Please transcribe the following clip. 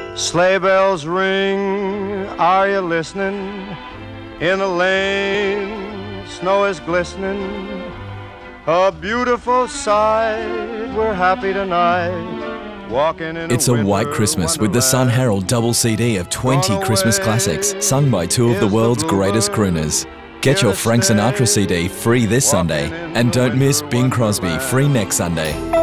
Sleigh bells ring, are you listening? In the lane, snow is glistening. A beautiful sight, we're happy tonight. Walking in It's a white Christmas with the Sun-Herald double CD of 20 Christmas classics sung by two of the world's greatest crooners. Get your Frank Sinatra CD free this Sunday, and don't miss Bing Crosby free next Sunday.